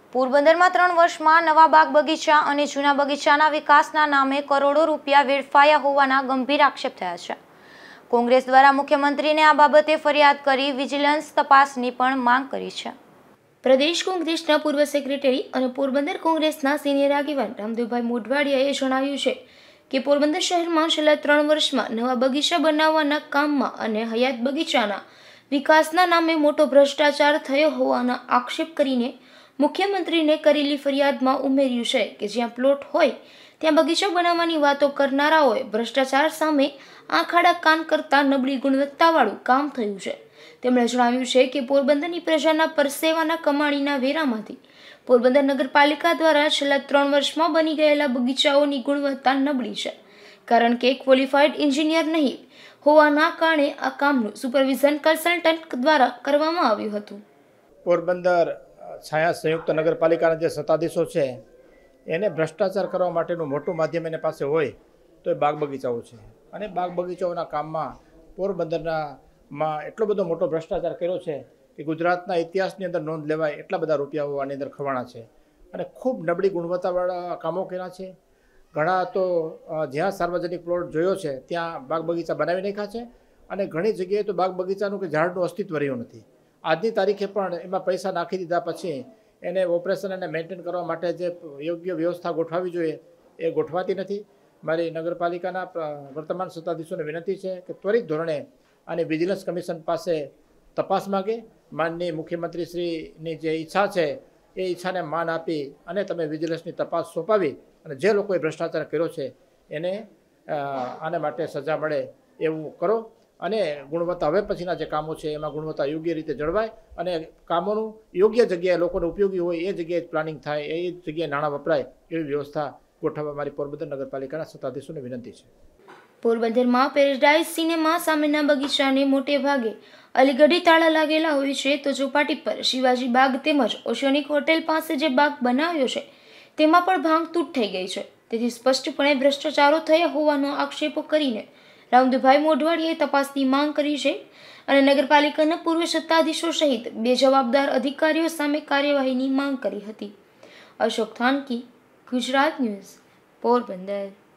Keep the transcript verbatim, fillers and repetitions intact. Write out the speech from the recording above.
પોરબંદરમાં ત્રણ વર્ષમાં નવા બાગ બગીચા અને જૂના બગીચાના વિકાસના નામે કરોડો રૂપિયા વેડફાયા હોવાના ગંભીર આક્ષેપ થયા છે। કોંગ્રેસ દ્વારા મુખ્યમંત્રીને આ બાબતે ફરિયાદ કરી વિજિલન્સ તપાસની પણ માંગ કરી છે। પ્રદેશ કોંગ્રેસના પૂર્વ સેક્રેટરી અને પોરબંદર કોંગ્રેસના સિનિયર આગેવાન રામદેવભાઈ મોઢવાડિયાએ જણાવ્યું છે કે પોરબંદર શહેરમાં છેલ્લા ત્રણ વર્ષમાં નવા બગીચા બનાવવાના કામમાં અને હયાત બગીચાના વિકાસના નામે મોટો ભ્રષ્ટાચાર થયો હોવાના આક્ષેપ કરીને મુખ્યમંત્રીને કરેલી ફરિયાદમાં ઉમેર્યું છે કે જ્યાં પ્લોટ હોય ત્યાં બગીચા બનાવવાની વાતો કરનારાઓએ ભ્રષ્ટાચાર સામે આંખ આડા કાન કરતા નબળી ગુણવત્તાવાળું કામ થયું છે। તેમણે જણાવ્યું છે કે પોરબંદરની પ્રજાના પરસેવાના કમાણીના વેરામાંથી પોરબંદર નગરપાલિકા દ્વારા છેલ્લા ત્રણ વર્ષમાં બની ગયેલા બગીચાઓની ગુણવત્તા નબળી છે, કારણ કે ક્વોલિફાઈડ એન્જિનિયર નહીં હોવાના કારણે આ કામનું સુપરવિઝન કન્સલ્ટન્ટ દ્વારા કરવામાં આવ્યું હતું। પોરબંદર છાયા સંયુક્ત નગરપાલિકાના જે સત્તાધીશો છે એને ભ્રષ્ટાચાર કરવા માટેનું મોટું માધ્યમ એની પાસે હોય તો એ બાગ બગીચાઓ છે, અને બાગ બગીચાઓના કામમાં પોરબંદરના માં એટલો બધો મોટો ભ્રષ્ટાચાર કર્યો છે કે ગુજરાતના ઇતિહાસની અંદર નોંધ લેવાય એટલા બધા રૂપિયાઓ આની અંદર ખવાણા છે, અને ખૂબ નબળી ગુણવત્તાવાળા કામો કર્યા છે। ઘણા તો જ્યાં સાર્વજનિક પ્લોટ જોયો છે ત્યાં બાગ બગીચા બનાવી નાખ્યા છે, અને ઘણી જગ્યાએ તો બાગ બગીચાનું કે ઝાડનું અસ્તિત્વ રહ્યું નથી। આજની તારીખે પણ એમાં પૈસા નાખી દીધા પછી એને ઓપરેશન અને મેન્ટેન કરવા માટે જે યોગ્ય વ્યવસ્થા ગોઠવવી જોઈએ એ ગોઠવાતી નથી। મારી નગરપાલિકાના વર્તમાન સત્તાધીશોને વિનંતી છે કે ત્વરિત ધોરણે અને વિજિલન્સ કમિશન પાસે તપાસ માગે। માનનીય મુખ્યમંત્રીશ્રીની જે ઈચ્છા છે એ ઈચ્છાને માન આપી અને તમે વિજિલન્સની તપાસ સોંપાવી અને જે લોકોએ ભ્રષ્ટાચાર કર્યો છે એને આને માટે સજા મળે એવું કરો, અને ગુણવત્તા હવે પછીના જે કામો છે એમાં ગુણવત્તા યોગ્ય રીતે જળવાય અને કામોનું યોગ્ય જગ્યાએ લોકોને ઉપયોગી હોય એ જગ્યાએ પ્લાનિંગ થાય, એ જગ્યાએ નાણાં વપરાય એવી વ્યવસ્થા ગોઠવવા મારી પોરબંદર નગરપાલિકાના સત્તાધીશોને વિનંતી છે। પોરબંદરમાં પેરેડાઇઝ સિનેમા સામેના બગીચાને મોટે ભાગે અલીગઢી તાળા લાગેલા હોય છે, તો ચોપાટી પર શિવાજી બાગ તેમજ ઓશિયોનિક હોટેલ પાસે જે બાગ બનાવ્યો છે તેમાં પણ ભાંગતૂટ થઈ ગઈ છે। તેથી સ્પષ્ટપણે ભ્રષ્ટાચારો થયા હોવાનો આક્ષેપો કરીને રામદેવભાઈ મોઢવાડિયાએ તપાસની માંગ કરી છે, અને નગરપાલિકાના પૂર્વ સત્તાધીશો સહિત બે જવાબદાર અધિકારીઓ સામે કાર્યવાહીની માંગ કરી હતી। અશોક થાનકી, ગુજરાત ન્યૂઝ, પોરબંદર।